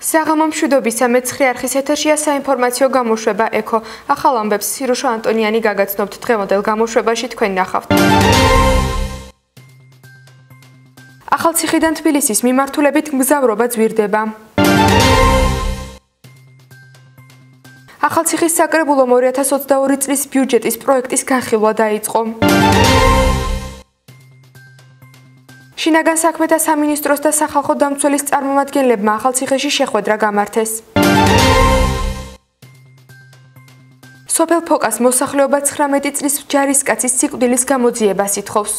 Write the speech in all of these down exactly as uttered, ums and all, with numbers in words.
საღამომშვიდობისა მეცხრე არხის ეთერშია საინფორმაციო გამოშვება ეკო. ახალ ამბებს სიროშა ანტონიანი გაგაცნობთ დღევანდელ გამოშვებაში თქვენ ნახავთ. ახალციხიდან თბილისის მიმართულებით მგზავრობა ძვირდება. ახალციხის საკრებულომ ორი ათას ოცდაორი წლის ბიუჯეტის პროექტის განხილვა დაიწყო. შინაგან საქმეთა სამინისტროს და სახალხო დამცველის წარმომადგენლებმა ახალციხეში შეხვედრა გამართეს. სოფელ ფოკას მოსახლეობა ცხრამეტი წლის ჯარისკაცის სიკვდილის გამოძიებას ითხოვს.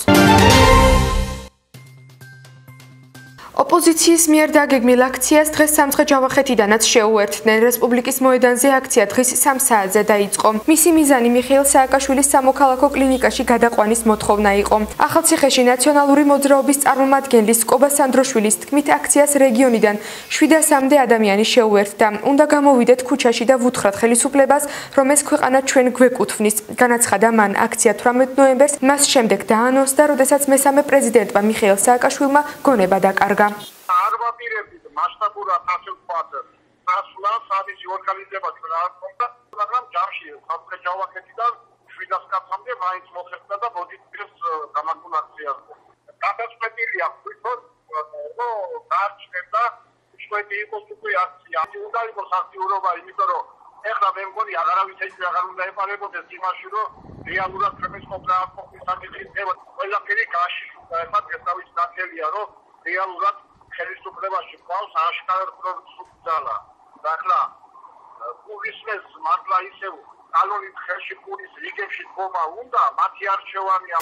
ოპოზიციის მიერ დაგეგმილ აქციას დღეს სამცხე-ჯავახეთიდანაც შეუერთდნენ. რესპუბლიკის მოედანზე აქცია დღის სამ საათზე დაიწყო. მისი მიზანი მიხეილ სააკაშვილის სამოქალაქო კლინიკაში გადაყვანის მოთხოვნა იყო. ახალციხეში ნაციონალური მოძრაობის წარმომადგენლის კობას ანდროშვილის თქმით აქციას რეგიონიდან შვიდასამდე ადამიანი შეუერთდა. უნდა გამოვიდეთ ქუჩაში და ვუთხრათ ხელისუფლებას, რომ ეს ქვეყანა ჩვენ გვეკუთვნის. განაცხადა მან აქცია თვრამეტ ნოემბერს, მას შემდეგ დაანონსდა, როდესაც მესამე პრეზიდენტმა მიხეილ სააკაშვილმა გონება დაკარგა. არ ვაპირებდით მასშტაბურად ასე ვთქვათ, ასვლა სამისი ორგანიზება ჩვენ არ გქონდა, მაგრამ ჯამში სამცხე-ჯავახეთიდან შვიდას კაცამდე მაინც მოხერხდა და მოდით დღეს გამართულ აქციას. გადაწყვეტილია თვითონ, რომ დაარჩენდა შვედი იყოს უკვე აქცია. უნდა იყოს აქტიურობა, იმიტომ რომ ეხლა მე მგონი აღარავის ეჭვი აღარ უნდა ეპარებოდეს იმაში, რომ რეალურად ჩვენს მოგზაურობის საკითხი ხდება. ყველაფერი გაშიშულა, ეხლა დღესდღეობით ნათელია, რომ რეალურად ხელისუფლებაში ყავს აშკარად პროდუქცია. ახლა გულისმეს მართლა ისევ კალორით ხელში პურის რიგებში დგომა უნდა, მათი არჩევანია.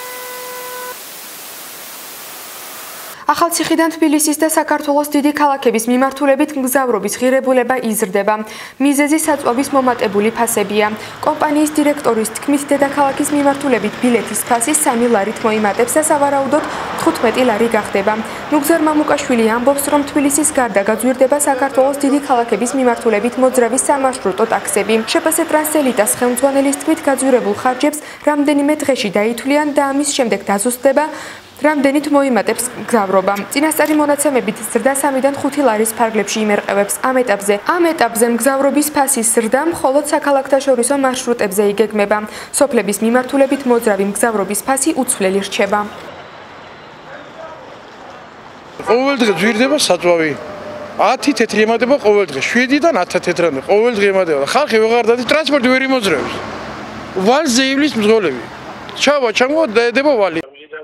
ახალციხიდან თბილისის და საქართველოს დიდი ქალაქების მიმართულებით მგზავრობის ღირებულება იზრდება. მიზეზი საწვავის მომატებული ფასებია. კომპანიის დირექტორის თქმით, დედაქალაქის მიმართულებით ბილეთის ფასი სამი ლარით მოიმატებს და სავარაუდოდ თხუთმეტი ლარი გახდება. ნუგზარ მამუკაშვილი ამბობს, რომ თბილისის გარდა გაძვირდება საქართველოს დიდი ქალაქების მიმართულებით მოძრავი სამარშრუტო ტაქსები. შსს-ს ტრანსელიტას ხელმძღვანელის თქმით, გაძვირებულ ხარჯებს რამდენიმე დღეში დაითვლიან და ამის შემდეგ დაზუსტდება, რამდენით მოიმატებს მგზავრობა. წინასწარი მონაცემებით ზრდა სამიდან ხუთი ლარის ფარგლებში იმერყევებს. ამ ეტაპზე ამ ეტაპზე მგზავრობის ფასის ზრდა მხოლოდ საქალაქთაშორისო მარშრუტებზე იგეგმება. სოფლების მიმართულებით მოძრავი მგზავრობის ფასი უცვლელი რჩება. ყოველ დღე ძვირდება საწვავი. ათი თეთრი ემატება ყოველ დღე. შვიდიდან ათი თეთრამდე ყოველ დღე ემატება. ხალხი ვეღარ დადის, ტრანსპორტი ვერ იმოძრაობს. ვალზე ივლის მძღოლები. ჩავა, ჩამოვა დაედება ვალი.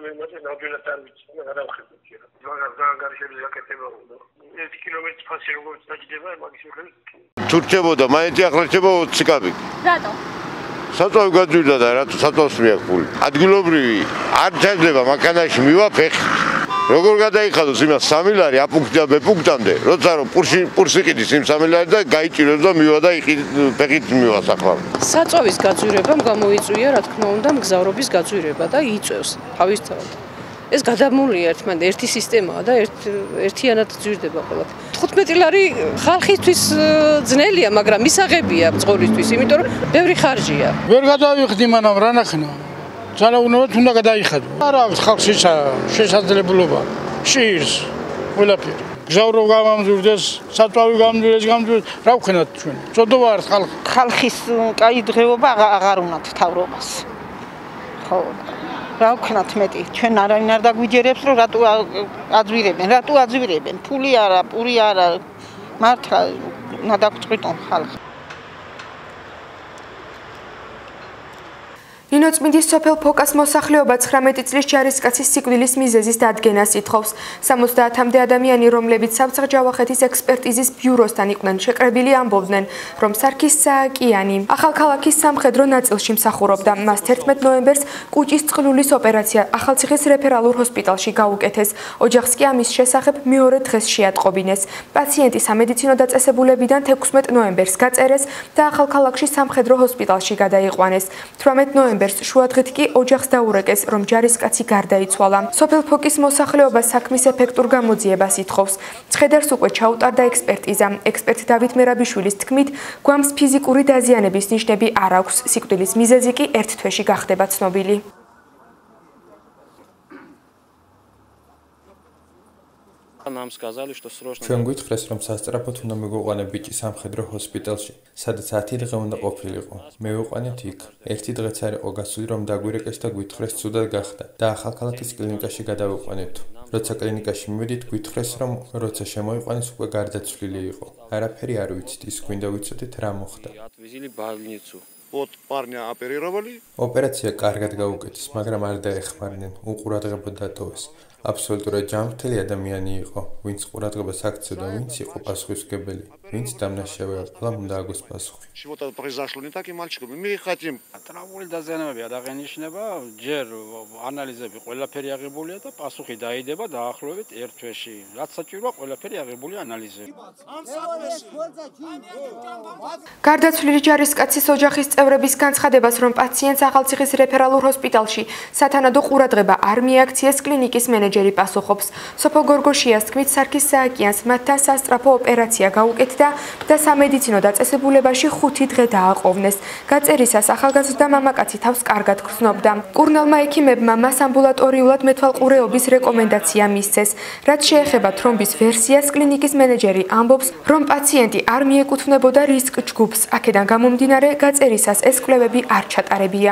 ერთი კილომეტრის ფასი როგორც დაჭდება, მაგის მიხედვით თუ რჩებოდა, მაინც ახლა რჩება ოცი კაპი. რატო? საწვავი გაძვირდა და რატო საწვავს მიაქვს ფული? ადგილობრივი არ ჩაძდება მანქანაში მივა ფეხით. როგორ გადაიხადოს იმას სამი ლარი აპუნქტიდან ბ-პუნქტამდე, როცა რომ პურში პურსი ყიდის იმ სამი ლარი და გაიჭირებს და მივა და ფეხით მივა სახლა. საწვავის გაძვირებამ გამოიწვია, რა თქმა უნდა, მგზავრობის გაძვირება და იწევს თავისთავად. ეს გადამულია ერთმანეთს, ერთი სისტემაა და ერთიანად ძვირდება ყველაფერი. თხუთმეტი ლარი ხალხისთვის ძნელია, მაგრამ მისაღებია მძღოლისთვის, იმიტომ რომ ბევრი ხარჯია. ვერ გადავიხდი მანამ რა ნახნა. ძალაუნებად უნდა გადაიხადო. არა აქვს ხალხს შესაძლებლობა. შირს ყველაფერი. გზავრობ გამამძვირდეს, საწვავი გამძვირდეს, გამძვირდეს, რა ვქნათ ჩვენ? წოდოვა არის ხალხი. ხალხის კაი დღეობა აღარ უნდათ თავრობას. ხო. რა ვქნათ მეტი, ჩვენ არავინ არ დაგვიჯერებს, რომ რატო აძვირებენ, რატო აძვირებენ, ფული არა, პური არა, მართლა უნდა დაგწყვიტონ ხალხი. ნინოწმინდის სოფელ ფოკას მოსახლეობა ცხრამეტი წლის ჯარისკაცის სიკვდილის მიზეზის დადგენას ითხოვს. სამოცდაათამდე ადამიანი, რომლებიც სამცხე-ჯავახეთის ექსპერტიზის ბიუროსთან იყვნენ შეკრებილი, ამბობდნენ, რომ სარქის სააკიანი ახალქალაქის სამხედრო ნაწილში მსახურობდა. მას თერთმეტ ნოემბერს კუჭის წყლულის ოპერაცია ახალციხის რეფერალურ ჰოსპიტალში გაუკეთეს. ოჯახს კი ამის შესახებ მეორე დღეს შეატყობინეს. პაციენტი სამედიცინო დაწესებულებიდან თექვსმეტ ნოემბერს გაწერეს და ახალქალაქში სამხედრო ჰოსპიტალში გადაიყვანეს. თვრამეტ ნოემბერს შუადღით კი ოჯახს დაურეკეს, რომ ჯარისკაცი გარდაიცვალა. სოფელ ფოკის მოსახლეობა საქმის ეფექტურ გამოძიებას ითხოვს. ცხედარს უკვე ჩაუტარდა ექსპერტიზა. ექსპერტ დავით მერაბიშვილის თქმით, გვამს ფიზიკური დაზიანების ნიშნები არ აქვს. სიკვდილის მიზეზი კი ერთ თვეში გახდება ცნობილი. ჩვენ გითხრეს, რომ სასწრაფოდ უნდა მიგვიყვანეთ ბიჭი სამხედრო ჰოსპიტალში, სადაც ათი დღე უნდა ყოფილიყო. მე ვიყვანეთ იქ. ერთი დღეც არ იყო გასული, რომ დაგვირეკეს და გითხრეს ცუდად გახდა და ახალქალაქის კლინიკაში გადავიყვანეთ. როცა კლინიკაში მივედით, გითხრეს, რომ როცა შემოიყვანეს უკვე გარდაცვლილი იყო. არაფერი არ ვიცით, ის გვინდა ვიცოდეთ რა მოხდა. ოპერაცია კარგად გაუკეთეს, მაგრამ არ დაეხმარნენ, უყურადღება დატოვეს. აბსოლუტურად ჯანმრთელი ადამიანი იყო, ვინც ყურადღებას აქცევდა, ვინც იყო პასუხისმგებელი, ვინც დამნაშავეა, ყველამ უნდა აგოს პასუხი. ტრაუმული დაზიანებები არ აღენიშნება, ჯერ ანალიზები ყველაფერი აღებულია და პასუხი დაიდება დაახლოებით ერთ თვეში. რაც საჭიროა, ყველაფერი აღებულია ანალიზები. გარდაცვლილი ჯარისკაცის ოჯახის წევრების განცხადებას, რომ პაციენტს ახალციხის რეფერალურ ჰოსპიტალში სათანადო ყურადღება არ მიაქციეს, კლინიკის მენეჯერი პასუხობს. სოფელ გორგოშიას თქმით, სარქის სააკიანს მათთან სასწრაფო ოპერაცია გაუკეთდა და სამედიცინო დაწესებულებაში ხუთი დღე დააყოვნეს. გაწერისას ახალგაზრდა მამაკაცი თავს კარგად გრძნობდა. კურნალმა ექიმებმა მას ამბულატორიულად მეთვალყურეობის რეკომენდაცია მისცეს. რაც შეეხება თრომბის ვერსიას, კლინიკის მენეჯერი ამბობს, რომ პაციენტი არ მიეკუთვნებოდა რისკ ჯგუფს. აქედან გამომდინარე, გაწერისას ეს კვლევები არ ჩატარებია.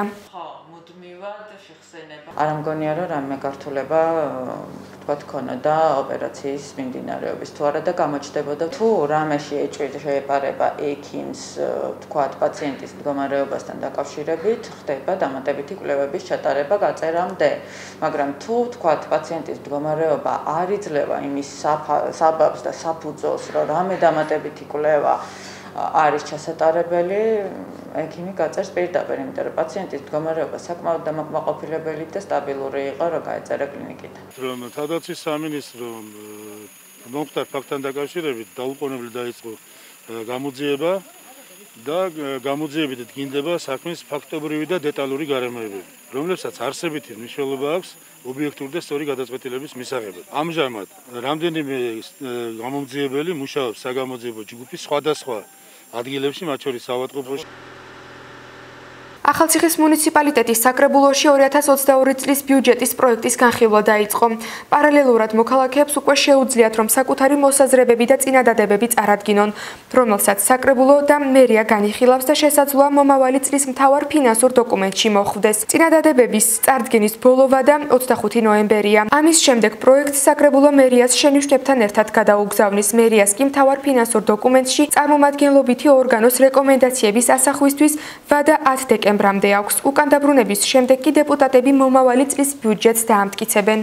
არ მგონია, რომ რამე გართულება თქვა ქონოდა ოპერაციის მიმდინარეობის თუ არა და გამოჩნდებოდა თუ რამეში ეჭვება ექიმს თქვა პაციენტის მდგომარეობასთან დაკავშირებით ხდება დამატებითი კვლევების ჩატარება გაწერამდე, მაგრამ თუ თქვა პაციენტის მდგომარეობა არ იძლევა იმის საბაბს და საფუძველს, რომ რამე დამატებითი კვლევა არის ჩასატარებელი, ექიმი გაწერს პირდაპირ, იმიტომ რომ პაციენტის მდგომარეობა საკმაოდ დამაკმაყოფილებელი და სტაბილური იყო, რომ გაეწერა კლინიკიდან. რომ თავდაცვის სამინისტრომ მომხდარ ფაქტთან დაკავშირებით დაუყოვნებლივ დაიწყო გამოძიება და გამოძიებით დგინდება საქმის ფაქტობრივი და დეტალური გარემოებები, რომლებსაც არსებითი მნიშვნელობა აქვს ობიექტური და სწორი გადაწყვეტილების მისაღებად. ამჟამად რამდენიმე გამომძიებელი მუშაობს საგამოძიებო ჯგუფის სხვადასხვა ადგილებში, მათ შორის საავადმყოფოში. ახალციხის მუნიციპალიტეტის საკრებულოში ორი ათას ოცდაორი წლის ბიუჯეტის პროექტის განხილვა დაიწყო. პარალელურად მოქალაქეებს უკვე შეუძლიათ, რომ საკუთარი მოსაზრებები და წინადადებები წარადგინონ, რომელსაც საკრებულო და მერია განიხილავს და შესაძლოა მომავალი წლის მთავარ ფინანსურ დოკუმენტში მოხვდეს. წინადადებების წარდგენის ბოლოვა და ოცდახუთი ნოემბერია. ამის შემდეგ პროექტს საკრებულო მერიას შენიშვნებთან ერთად გადაუგზავნის. მერიას კი მთავარ ფინანსურ დოკუმენტში წარმომადგენლობითი ორგანოს რეკომენდაციების ასახვისთვის ვადა ათი დეკემბრამდე აქვს. უკან დაბრუნების შემდეგ კი დეპუტატები მომავალი წლის ბიუჯეტს დაამტკიცებენ.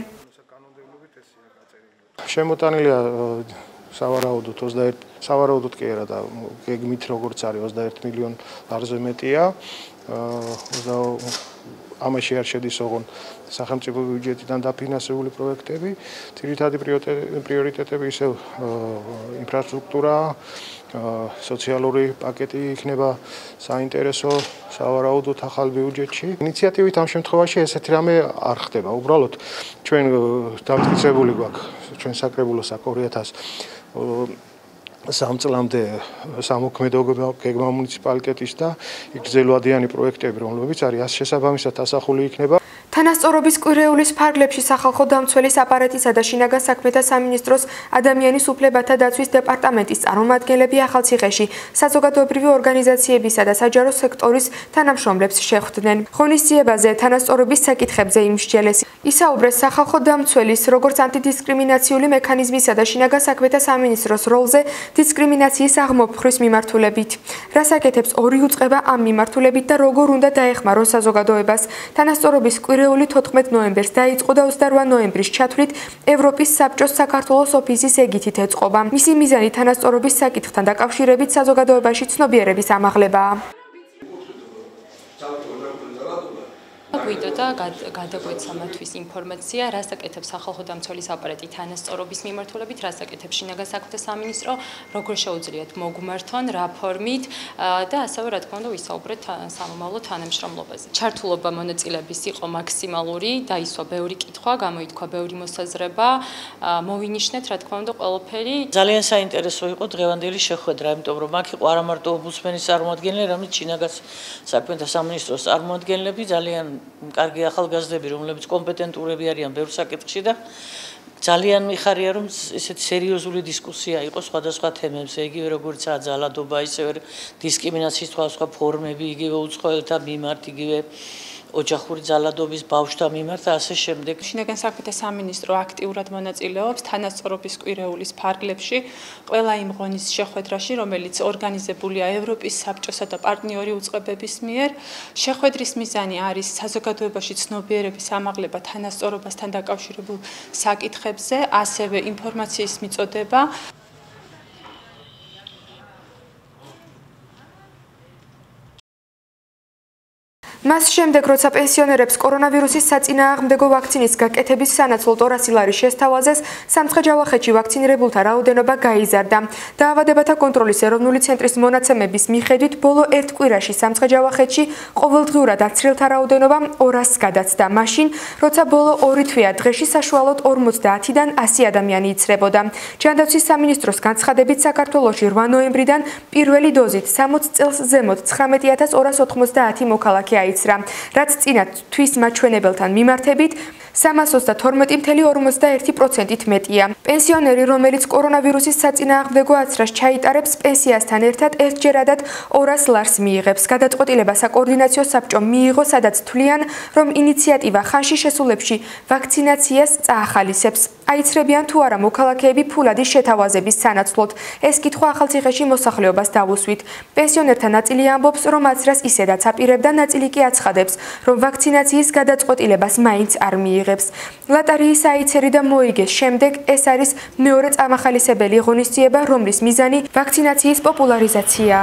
შემოტანილია სავარაუდოდ ოცდაერთი სავარაუდოდ კი არა და გეგმით როგორც არის ოცდაერთი მილიონი ლარზე მეტია. ამაში არ შედის ოღონდ სახელმწიფო ბიუჯეტიდან დაფინანსებული პროექტები, ძირითადი პრიორიტეტები ისევ ინფრასტრუქტურა, სოციალური პაკეტი იქნება საინტერესო სავარაუდოდ ახალ ბიუჯეტში. ინიციატივით ამ შემთხვევაში ესეთი რამე არ ხდება. უბრალოდ ჩვენ დამტკიცებული გვაქვს ჩვენ საკრებულოს აქ ორი ათას სამ წლამდე სამოქმედო გეგმა მუნიციპალიტეტის და გრძელვადიანი პროექტები, რომლებიც არის ას შესაბამისად ასახული იქნება. თანასწორობის კვირეულის ფარგლებში სახალხო დამცველის აპარატისა და შინაგან საქმეთა სამინისტროს ადამიანის უფლებათა დაცვის დეპარტამენტის წარმომადგენლები ახალციხეში საზოგადოებრივი ორგანიზაციებისა და საჯარო სექტორის თანამშრომლებს შეხვდნენ. ღონისძიებაზე თანასწორობის საკითხებზე იმსჯელეს. ისაუბრეს სახალხო დამცველის როგორც ანტიდისკრიმინაციული მექანიზმისა და შინაგან საქმეთა სამინისტროს როლზე დისკრიმინაციის აღმოფხრის მიმართულებით. რას აკეთებს ორი უწყება ამ მიმართულებით და როგორ უნდა დაეხმარონ საზოგადოებას. თანასწორობის კვირეული თოთხმეტ ნოემბერს დაიწყო და ოცდარვა ნოემბრის ჩათვლით ევროპის საბჭოს საქართველოს ოფისის ეგითით ეწყობა. მისი მიზანი თანასწორობის საკითხთან დაკავშირებით საზოგადოებაში ცნობიერების ამაღლებაა. გვიდოდა გადაგვეცა მათთვის ინფორმაცია, რას აკეთებს სახალხო დამცველის აპარატი თანასწორობის მიმართულებით, რას აკეთებს შინაგან საქმეთა სამინისტრო, როგორ შეუძლიათ მოგმართონ, რა ფორმით და ასევე რა თქმა უნდა ვისაუბრეთ სამომავლო თანამშრომლობაზე. ჩართულობა მონაწილეების იყო მაქსიმალური, დაისვა ბევრი კითხვა, გამოითქვა ბევრი მოსაზრება, მოვინიშნეთ რა თქმა უნდა ყველაფერი. ძალიან საინტერესო იყო დღევანდელი შეხვედრა, იმიტომ რომ აქ იყო არა მარტო ომბუდსმენის წარმომადგენლები, არამედ შინაგან საქმეთა სამინისტროს წარმომადგენლები, ძალიან კარგი ახალგაზრდები, რომლებიც კომპეტენტურები არიან ბევრ საკითხში და ძალიან მიხარია რომ ესეთი სერიოზული დისკუსია იყო სხვადასხვა თემებზე, იგივე როგორიცაა ძალადობა, ისევე დისკრიმინაციის სხვადასხვა ფორმები, იგივე უცხოელთა მიმართ, იგივე ოჯახური ძალადობის ბავშვთა მიმართ და ასე შემდეგ. შინაგან საქმეთა სამინისტრო აქტიურად მონაწილეობს თანასწორობის კვირეულის ფარგლებში, ყველა იმ ღონის შეხვედრაში, რომელიც ორგანიზებულია ევროპის საბჭოსა და პარტნიორი უწყებების მიერ. შეხვედრის მიზანი არის საზოგადოებაში ცნობიერების ამაღლება თანასწორობასთან დაკავშირებულ საკითხებზე, ასევე ინფორმაციის მიწოდება. მას შემდეგ, როცა პენსიონერებს კორონავირუსის საწინააღმდეგო ვაქცინის გაკეთების სანაცვლოდ ორასი ლარი შესთავაზეს, სამცხე-ჯავახეთში ვაქცინირებულთა რაოდენობა გაიზარდა. დაავადებათა კონტროლის ეროვნული ცენტრის მონაცემების მიხედვით, ბოლო ერთ კვირაში სამცხე-ჯავახეთში ყოველდღიურად აცრილთა რაოდენობა ორასს გადაცდა. მაშინ, როცა ბოლო ორი თვეა დღეში საშუალოდ ორმოცდაათიდან ასი ადამიანი იცრებოდა. ჯანდაცვის სამინისტროს განცხადებით, საქართველოში რვა ნოემბრიდან პირველი დოზით სამოცი წელს ზემოთ ცხრამეტი ათას ორას ოთხმოცდაათი მოქალაქე აიცრა, რაც წინა თვის მაჩვენებელთან მიმართებით სამას ოცდათორმეტი წუთი ორმოცდაერთი პროცენტით მეტია. პენსიონერი, რომელიც კორონავირუსის საწინააღმდეგო აცრას ჩაიტარებს, პენსიასთან ერთად ერთჯერადად ორას ლარს მიიღებს. გადაწყვეტილება საკოორდინაციო საბჭომ მიიღო, სადაც თვლიან, რომ ინიციატივა ხანში შესულებში ვაქცინაციას წაახალისებს. აიცრებიან თუ არა მოქალაქეები ფულადის შეთავაზების სანაცვლოდ. ეს კითხვა ახალციხეში მოსახლეობას დავუსვით. პენსიონერთა ნაწილი ამბობს, რომ აცრას ისედაც აპირებდა, ნაწილი კი აცხადებს, რომ ვაქცინაციის გადაწყვეტილებას მაინც არ მიიღებს. ლატარიის აიცერი და მოიგეს შემდეგ ეს არის მეორე წამახალისებელი ღონისძიება, რომლის მიზანი ვაქცინაციის პოპულარიზაციაა.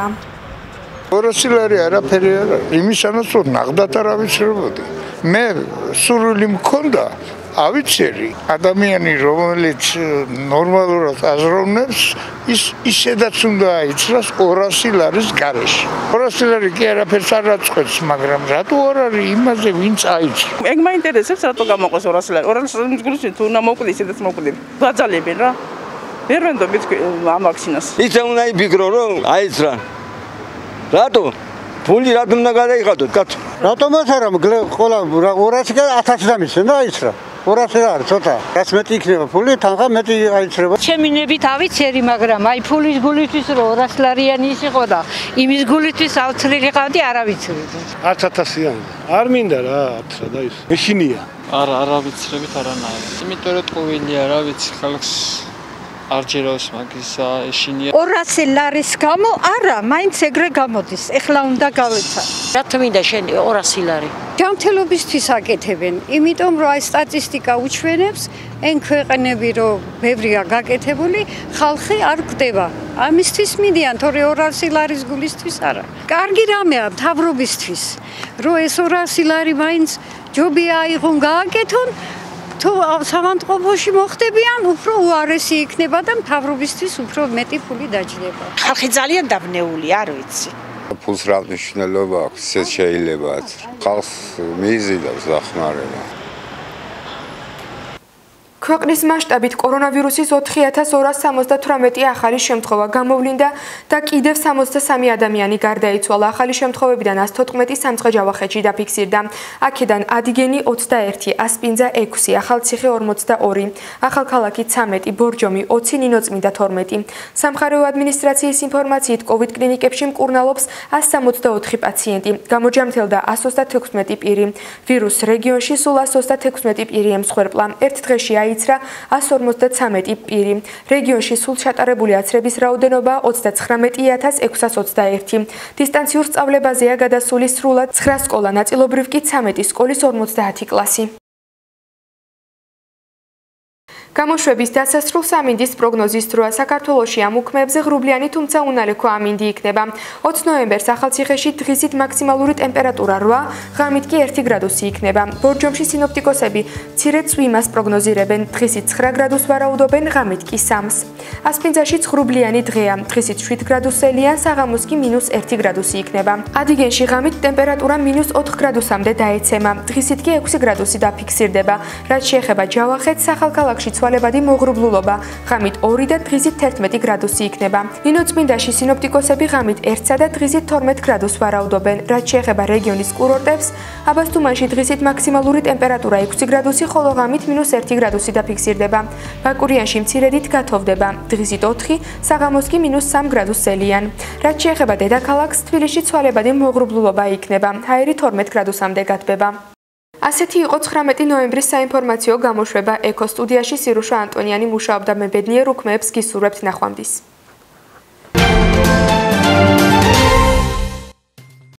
ორასი ლარი არაფერი არ არის. იმისანაც რომ ნაღდად არ ავიცრებოდი. მე სურვილი მქონდა ავიცერი ადამიანი, რომელიც ნორმალურად აზროვნებს, ის ისედაც უნდა აიცრას ორასი ლარის გარეშე. ორასი ლარი კი არაფერს არ აწყვეტს, მაგრამ რატო არ არის იმაზე, ვინც აიცრა? ეგ მაინტერესებს, რატო გამოყოს ორასი ლარი. ორასი ლარის გულში თუ უნდა მოკვდი, ისედაც მოკვდი. გაძალებენ რა. ვერ ვენდობთ ამ ვაქცინას. ისე უნდა იფიქრო, რომ აიცრან. რატო? ფული რატომ უნდა გადაიხადოთ, კაცო? რატომაც არა, ყველა ორასი და ათასი დამიცენ და აიცრა. ორასი რა არის, ცოტა. რაც მეტი იქნება ფული, თანხა მეტი აიცრება. ჩემი ნებით ავიცერი, მაგრამ აი ფულის გულისთვის რომ ორასი ლარიანი ის იყო და იმის გულისთვის ავცრილი ყავდი, არ ავიცრებდი. არც ათასიანი. არ მინდა რა, ათსა და ის. მეშინია. არა, არ ავიცრებით არანაირად. იმიტომ რომ ტყუილია რა ვიცი, ხალხს არ ჯერავს მაგისა, ეშინია. ორასი ლარის გამო არა, მაინც ეგრე გამოდის. ეხლა უნდა გავეცა. რა თქმა შენ ორასი ლარი. ჯანმრთელობისთვის აკეთებენ, იმიტომ რომ აი სტატისტიკა უჩვენებს,ენ ქვეყნები რომ ბევრია გაკეთებული, ხალხი არ გვდება. ამისთვის მიდიან, თორე ორასი ლარის გულისთვის არა. კარგი რამეა მთავრობისთვის, რომ ეს ორასი ლარი მაინც ჯობია აიღონ, გააკეთონ. თუ სამანტყოფოში მოხდებიან, უფრო უარესი იქნება და მთავრობისთვის უფრო მეტი ფული დაჯდება. ხალხი ძალიან დაბნეული, არ ვიცი. ფულს რა მნიშვნელობა აქვს, ეს შეიძლება ხალხს მიიზიდავს დახმარება. ქვეყნის მასშტაბით კორონავირუსის ოთხი ათას ორას სამოცდათვრამეტი ახალი შემთხვევა გამოვლინდა და კიდევ სამოცდასამი ადამიანი გარდაიცვალა. ახალი შემთხვევებიდან ას თოთხმეტი სამცხე-ჯავახეთში დაფიქსირდა. აქედან ადიგენი ოცდაერთი, ასპინძა ექვსი, ახალციხე ორმოცდაორი, ახალქალაქი ცამეტი, ბორჯომი ოცი, ნინოწმინდა თორმეტი. სამხარეო ადმინისტრაციის ინფორმაციით კოვიდ კლინიკებში მკურნალობს ას სამოცდაოთხი პაციენტი. გამოჯამთელდა ას ოცდათექვსმეტი პირი. ვირუსს რეგიონში სულ ას ოცდათექვსმეტი პირი ემსხვერპლა. ერთ დღეში აიცრა ას ორმოცდაცამეტი პირი. რეგიონში სულ ჩატარებული აცრების რაოდენობა ოცდაცხრამეტი ათას ექვსას ოცდაერთი. დისტანციურ სწავლებაზეა გადასული სრულად ცხრა სკოლა, ნაწილობრივ კი ცამეტი სკოლის ორმოცდაათი კლასი. გამოშვების დასასრულ სამინდის პროგნოზის დროა საქართველოში ამ უქმეებზე ღრუბლიანი, თუმცა უნალექო ამინდი იქნება. ოცი ნოემბერს ახალციხეში დღისით მაქსიმალური ტემპერატურა რვა, ღამით კი ერთი გრადუსი იქნება. ბორჯომში სინოპტიკოსები მცირე წვიმას პროგნოზირებენ, დღისით ცხრა გრადუსს ვარაუდობენ, ღამით კი სამს. ასპინძაშიც ღრუბლიანი დღეა, დღისით შვიდ გრადუსელია, საღამოს კი მინუს ერთი გრადუსი იქნება. ადიგენში ღამით ტემპერატურა მინუს ოთხ გრადუსამდე დაეცემა, დღისით კი ექვსი გრადუსი დაფიქსირდება. რაც შეეხება ჯავახეთს, სახალხალაკშიც ცვალებადი მოღრუბლულობა, ღამით ორი და დღისით თერთმეტი გრადუსი იქნება. ნინოწმინდაში სინოპტიკოსები ღამით ერთსა და დღისით თორმეტ გრადუსს ვარაუდობენ. რაც შეეხება რეგიონის კურორტებს, აბასთუმანში დღისით მაქსიმალური ტემპერატურა ექვსი გრადუსი, ხოლო ღამით მინუს ერთი გრადუსი დაფიქსირდება. ბაკურიანში მცირედით გათოვდება, დღისით ოთხი, საღამოს კი მინუს სამ გრადუსს ელიან. რაც შეეხება დედაქალაქს, თბილისში ცვალებადი მოღრუბლულობა იქნება, ჰაერი თორმეტ გრადუსამდე გათბება. ასეთი იყო ცხრამეტი ნოემბრის საინფორმაციო გამოშვება ეკო სტუდიაში სირუშა ანტონიანი მუშაობდა, მე ბედნიერ უქმეებს გისურვებთ ნახვამდის.